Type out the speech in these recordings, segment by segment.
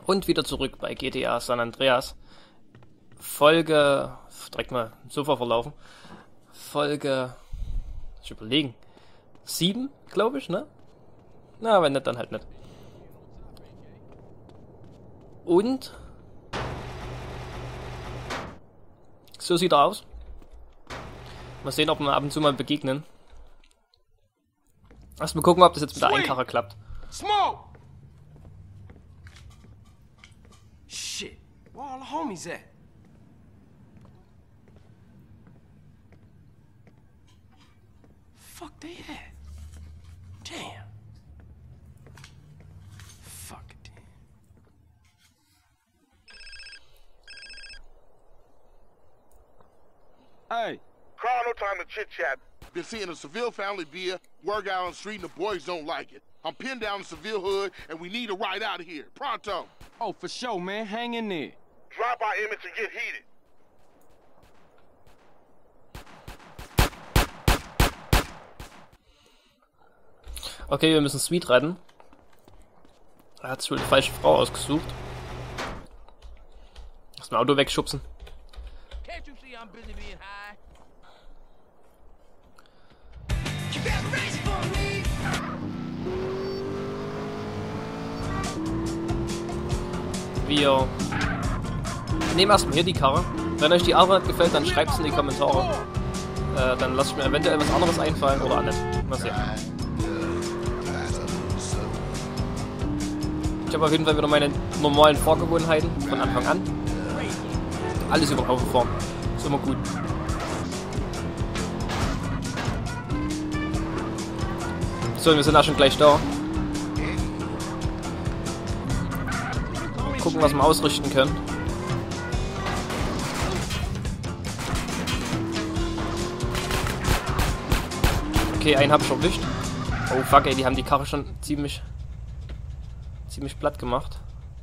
Und wieder zurück bei GTA San Andreas. Folge... direkt mal Sofa verlaufen. Folge... ich überlegen. 7, glaube ich, ne? Na, wenn nicht, dann halt nicht. Und... so sieht er aus. Mal sehen, ob wir ab und zu mal begegnen. Erstmal gucken, ob das jetzt mit der Einkarre klappt. Smoke! Shit, where all the homies at? Fuck they at? Damn. Fuck it. Hey. Carl, no time to chit-chat. Been seeing a Seville family beer, work out on the street, and the boys don't like it. I'm pinned down in Seville hood, and we need a ride out of here. Pronto. Oh, for sure, man. Hang in there. Drop our image and get heated. Okay, wir müssen Sweet retten. Er hat sich wohl die falsche Frau ausgesucht. Lass mal Auto wegschubsen. Can't you see I'm busy being high? Wir nehmen erstmal hier die Karre. Wenn euch die Arbeit gefällt, dann schreibt es in die Kommentare. Dann lasse ich mir eventuell was anderes einfallen oder auch nicht. Mal sehen. Ich habe auf jeden Fall wieder meine normalen Fahrgewohnheiten von Anfang an. Alles über den Haufen fahren. Ist immer gut. So, wir sind auch schon gleich da. Gucken, was wir ausrichten können. Okay, einen hab ich erwischt. Oh fuck, ey, die haben die Karre schon ziemlich platt gemacht.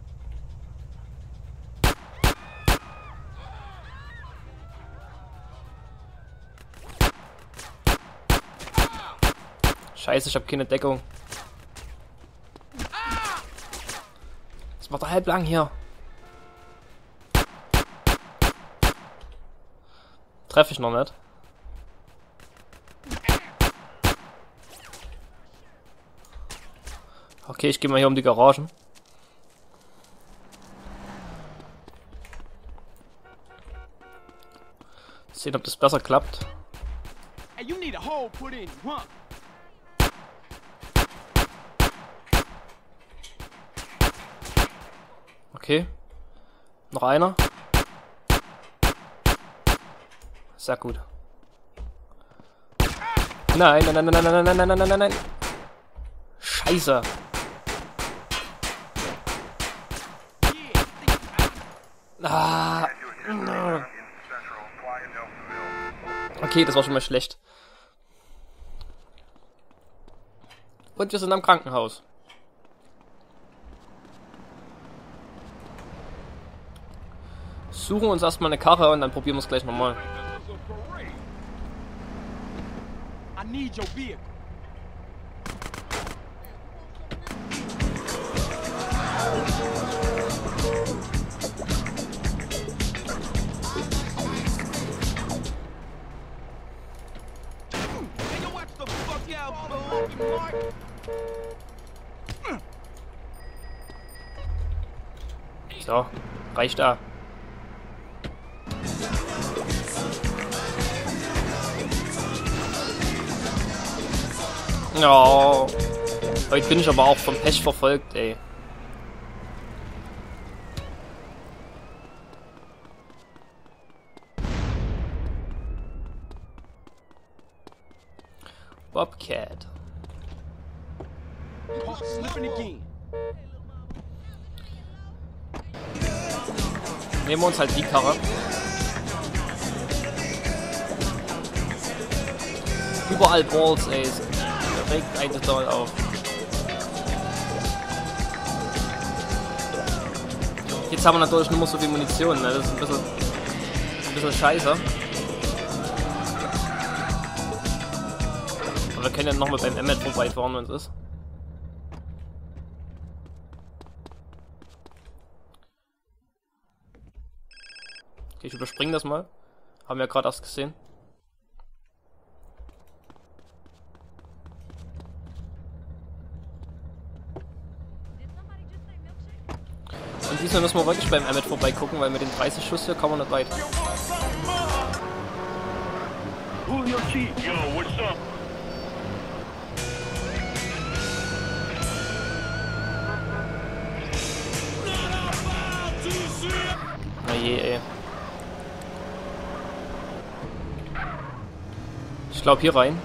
Scheiße, ich habe keine Deckung. Das macht er halblang hier. Treffe ich noch nicht. Okay, ich gehe mal hier um die Garagen. Sehen, ob das besser klappt. Hey, you need a hole put in, huh? Okay. Noch einer. Sehr gut. Nein, nein, nein, nein, nein, nein, nein, nein, nein, nein. Scheiße. Ah. Okay, das war schon mal schlecht. Und wir sind am Krankenhaus. Suchen uns erstmal eine Karre und dann probieren wir es gleich nochmal. I need your vehicle. So, reicht da. Ja, heute bin ich aber auch vom Pech verfolgt, ey. Bobcat. Slipping again. Nehmen wir uns halt die Karre. Überall Balls, ey. Es regt einen total auf. Jetzt haben wir natürlich nur so viel Munition, ne? Das ist ein bisschen scheiße. Aber wir können ja nochmal beim Emmet vorbeifahren, wenn es ist. Okay, ich überspringe das mal. Haben wir gerade erst gesehen. Und diesmal müssen wir wirklich beim Emmet vorbeigucken, weil mit den 30 Schuss hier kommen wir nicht weit. Na je, ey. Ich glaube hier rein.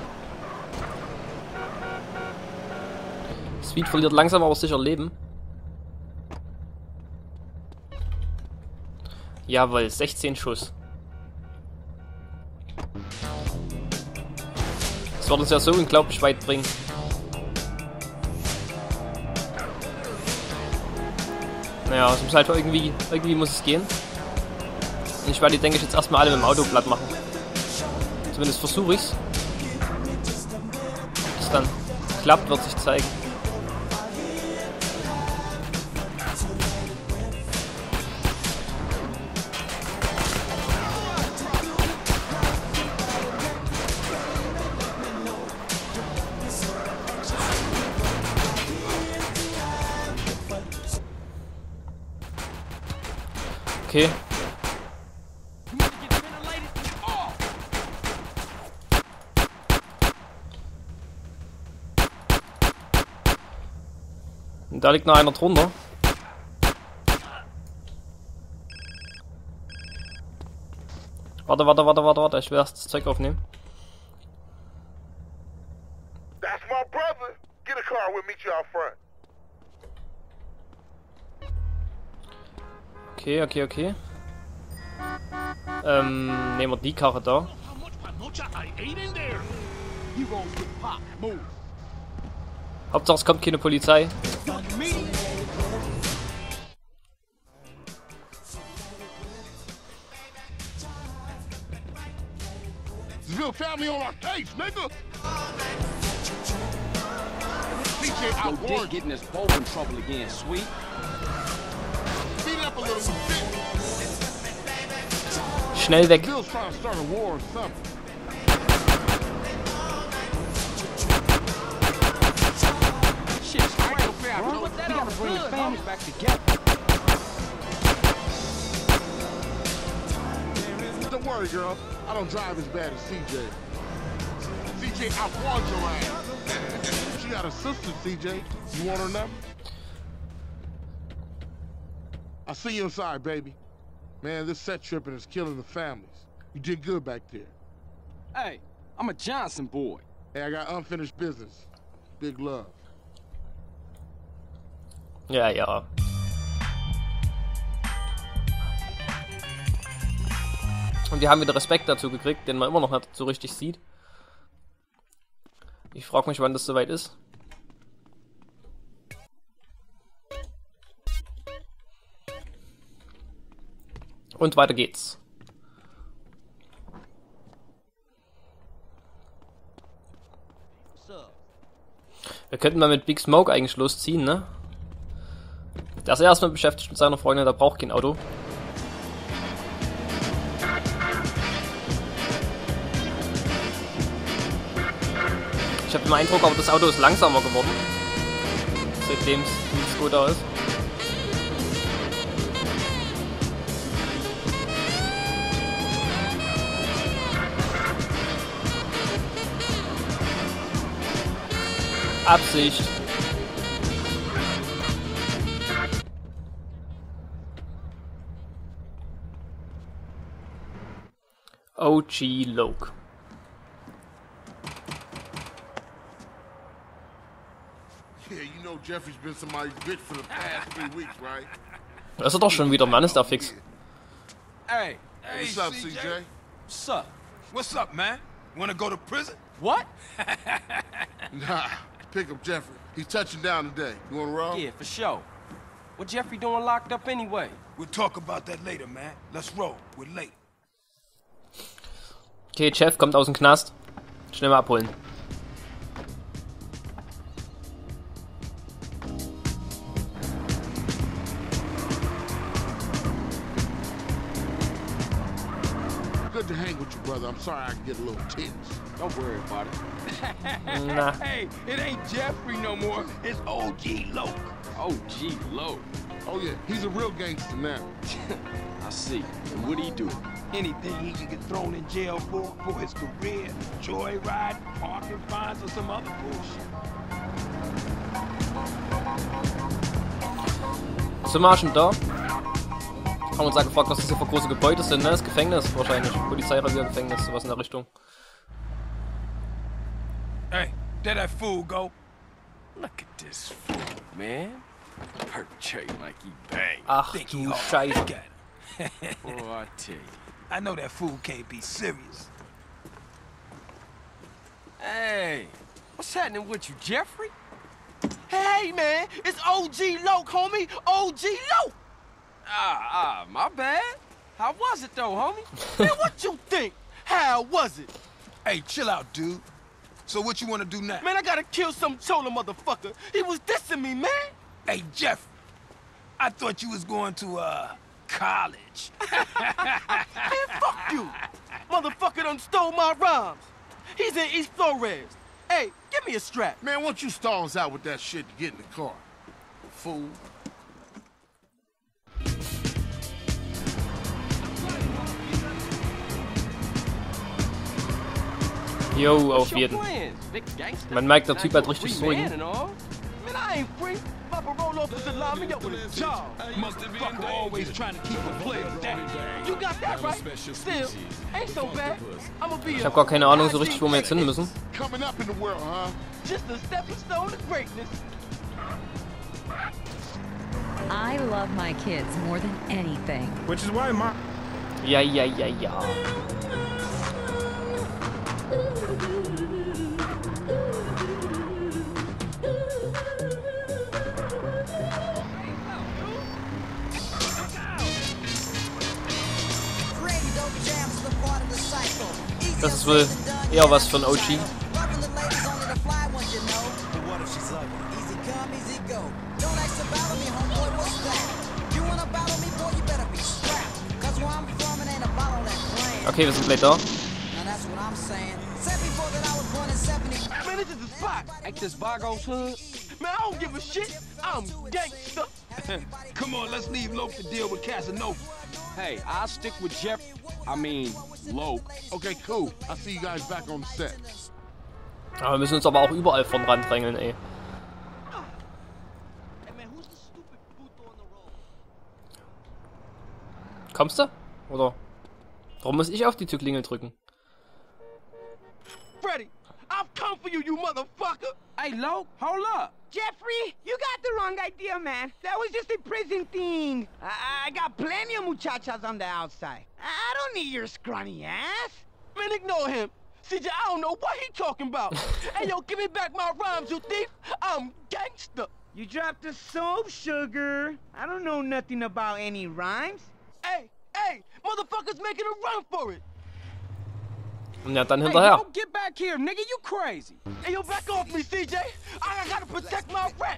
Sweet verliert langsam aber sicher Leben. Jawohl, 16 Schuss. Das wird uns ja so unglaublich weit bringen. Naja, es muss halt irgendwie muss es gehen. Und ich werde die, denke ich, jetzt erstmal alle mit dem Auto platt machen. Zumindest versuche ich's. Ob es dann klappt, wird sich zeigen. Okay. Und da liegt noch einer drunter. Warte, ich will erst das Zeug aufnehmen. That's my brother. Get a car, we'll meet you out front. Okay. Nehmen wir die Karre da. Hauptsache es kommt keine Polizei. Seville family on our case, nigga. CJ, I Yo, Dick warned you. getting us both in trouble again, sweet. Speed it up a little bit. Schnell weg. Bill's trying to start a war or something. Shit's crazy, bro. We gotta bring the families back together. Don't worry, girl. I don't drive as bad as CJ. CJ, I warned your ass. She got a sister, CJ. You want her number? I'll see you inside, baby. Man, this set tripping is killing the families. You did good back there. Hey, I'm a Johnson boy. Hey, I got unfinished business. Big love. Ja. Und wir haben wieder Respekt dazu gekriegt, den man immer noch nicht so richtig sieht. Ich frage mich, wann das soweit ist. Und weiter geht's. Wir könnten mal mit Big Smoke eigentlich losziehen, ne? Der ist erstmal beschäftigt mit seiner Freundin, der braucht kein Auto. Ich habe den Eindruck, aber das Auto ist langsamer geworden. Seitdem es gut da ist. Absicht. OG Loke. Yeah, you know Jeffrey's been somebody's bitch for the past 3 weeks, right? Das ist doch schon wieder, Mann, ist da fix. Hey, What's up, CJ? what's up? What's up, man? Wanna go to prison? What? Nah, pick up Jeffrey. He's touching down today. You wanna roll? Yeah, for sure. What Jeffrey doing locked up anyway? We'll talk about that later, man. Let's roll. We're late. Okay, Jeff kommt aus dem Knast. Schnell mal abholen. to hang with you, brother. I'm sorry I can get a little tense. Don't worry about it. Na. Hey, it ain't Jeffrey no more. It's OG Loke. OG Loke. Oh, yeah, he's a real gangster now. I see. And what do he do? Anything he can get thrown in jail for his career, joyride, parking fines, or some other bullshit. Sind wir schon da? Haben uns auch gefragt, was das hier für große Gebäude sind, ne? Das Gefängnis wahrscheinlich. Polizeirevier, Gefängnis, sowas in der Richtung. Hey, there that fool go. Look at this fool, man. Perpetrating like he bang. Ach Think he du hard. Scheiße. Look at him. Oh, I tell you. I know that fool can't be serious. Hey, what's happening with you, Jeffrey? Hey, man, it's OG Loke, homie. OG Loke. My bad. How was it, though, homie? Man, what you think? How was it? Hey, chill out, dude. So what you want to do now? Man, I gotta kill some chola motherfucker. He was dissing me, man. Hey, Jeff. I thought you was going to, college. Man, fuck you. Motherfucker done stole my rhymes. He's in East Flores. Hey, give me a strap. Man, why don't you stall us out with that shit to get in the car? Fool. Jo, auf jeden. Man merkt, der Typ hat richtig Swing. Man, I ain't free. Papa roll off to line me up with a job. Motherfucker always trying to keep a player down. You got that right. Still, ain't so bad. I'ma be Ich habe gar keine Ahnung so richtig, wo wir jetzt hin müssen. Coming up in the world, huh? Just a stepping stone to greatness. I love my kids more than anything. Which is why my Ja, ja, ja, ja. Das ist wohl eher was von OG. Okay, wir sind gleich da. Man, this is the spot. Ain't this Vagos hood? Man, I don't give a shit. I'm gangsta. Come on, let's leave Loke to deal with Casanova. Hey, I'll stick with Jeff. Loke. Okay, cool. I'll see you guys back on the set. Aber wir müssen uns aber auch überall von ran drängeln, ey. Kommst du? Oder? Warum muss ich auf die Türklingel drücken? Freddy, I've come for you, you motherfucker. Hey, Loke, hold up. Jeffrey, you got the wrong idea, man. That was just a prison thing. I got plenty of muchachas on the outside. I don't need your scrawny ass. Man, ignore him. CJ, I don't know what he talking about. Hey, yo, give me back my rhymes, you thief. I'm gangster. You dropped the soap, sugar. I don't know nothing about any rhymes. Hey, motherfuckers making a run for it. Und ja, dann hinterher. Hey, yo, get back here, nigga, you crazy. Hey, yo, back off me, CJ. I gotta protect my rent.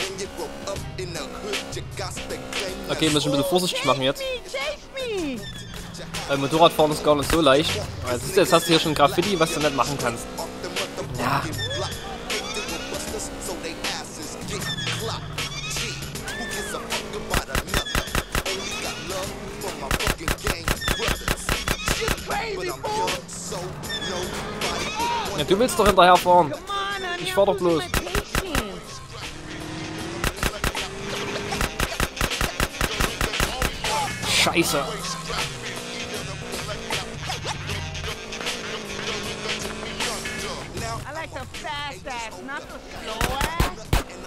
Okay, wir müssen ein bisschen vorsichtig machen jetzt. Chase me! Weil Motorradfahren ist gar nicht so leicht. Also, jetzt hast du hier schon Graffiti, was du nicht machen kannst. Ja. Ja, du willst doch hinterher fahren. Ich fahr doch bloß. Scheiße. I like the fast ass, not the slow ass.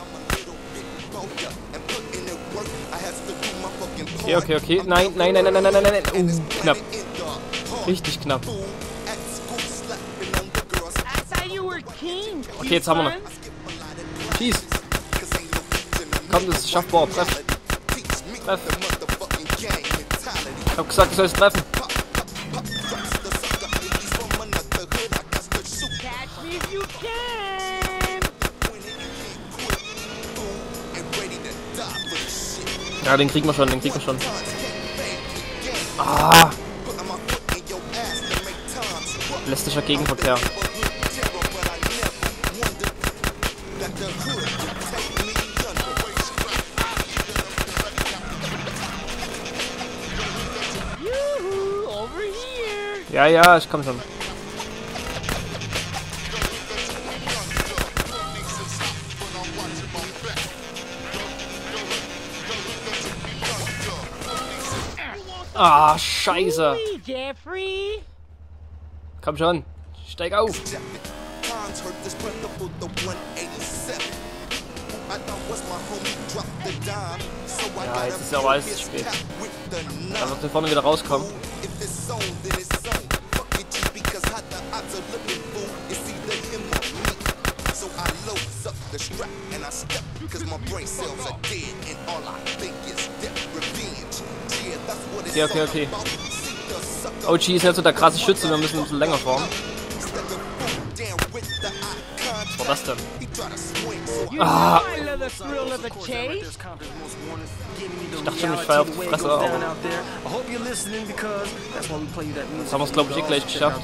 Okay. Nein. Knapp. Richtig knapp. Okay, jetzt haben wir noch. Schieß. Komm, das ist schaffbar. Treff. Ich hab gesagt, du sollst treffen. Ja, den kriegen wir schon, Ah! Lästischer Gegenverkehr. Ja, ja, ich komm schon. Ah, scheiße. Jeffrey. Komm schon. Steig auf. Ja, jetzt ist ja aber alles zu spät. Da wird von vorne wieder rauskommen. Okay, okay, okay. OG ist jetzt so der krasse Schütze, wir müssen ein bisschen länger fahren. Was war das denn? Ah. Ich dachte schon, ich fall auf die Fresse, aber das haben wir es, glaube ich, gleich geschafft.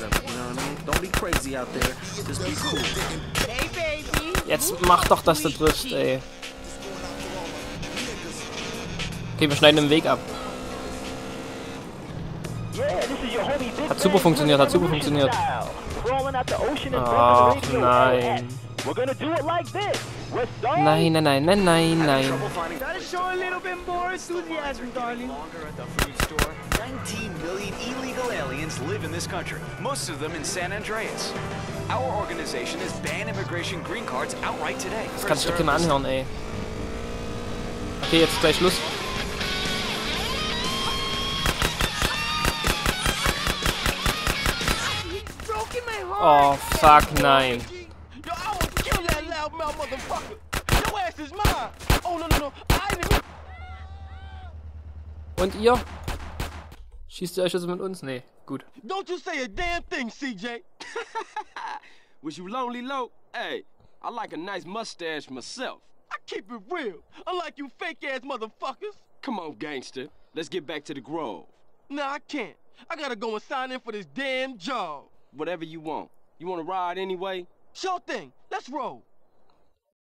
Jetzt mach doch, dass du triffst, ey. Okay, wir schneiden den Weg ab. Hat super funktioniert, hat super funktioniert. Ach nein. Nein, nein, nein, nein, nein, nein. 19 million illegal aliens live in this country, most of them in San Andreas. Our organization has banned immigration green cards outright today. Das kann sich doch keiner anhören, ey. Okay, jetzt ist gleich Schluss. Oh, fuck, nein. Und ihr? Schießt ihr euch also mit uns? Nee, gut. Don't you say a damn thing, CJ. Was you lonely, low? Hey, I like a nice mustache myself. I keep it real, unlike you fake-ass motherfuckers. Come on, gangster. Let's get back to the Grove. Nah, I can't. I gotta go and sign in for this damn job. Whatever you want. You wanna ride anyway? Sure thing. Let's roll.